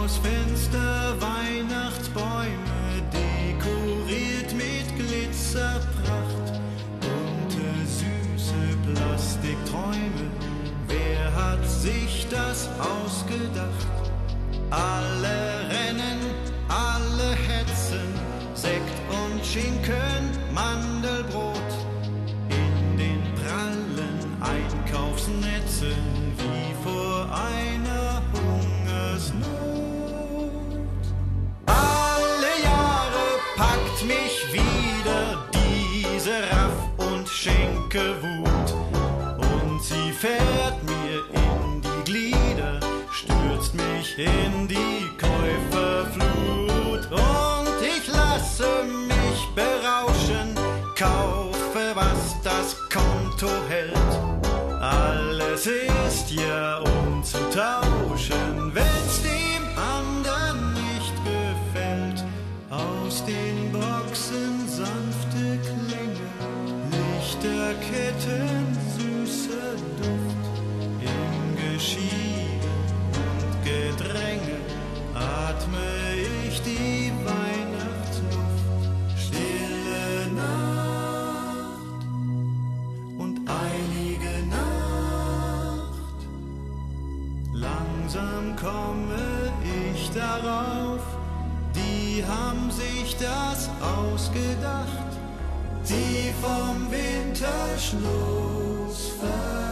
Fenster Weihnachtsbäume, dekoriert mit Glitzerpracht. Bunte, süße Plastikträume, wer hat sich das ausgedacht? Alle rennen, alle hetzen, Sekt und Schinken, Mandelbrot in den prallen Einkaufsnetzen wie vor einer Hungersnot. Alle Jahre packt mich wieder diese Raff- und Schenkewut und sie fährt mir in die Glieder, stürzt mich in die Käuferflut und ich lasse mich berauschen, kaufe, was das Konto hält. Alles ist ja umzutauschen, wenn's dem anderen nicht gefällt. Aus den Boxen sanfte Klänge, Lichterketten, süßer Duft. Im Geschiebe und Gedränge atme ich die Weihnachtsluft. Stille Nacht und einige Nacht. Langsam komme ich darauf, die haben sich das ausgedacht, die vom Winterschluss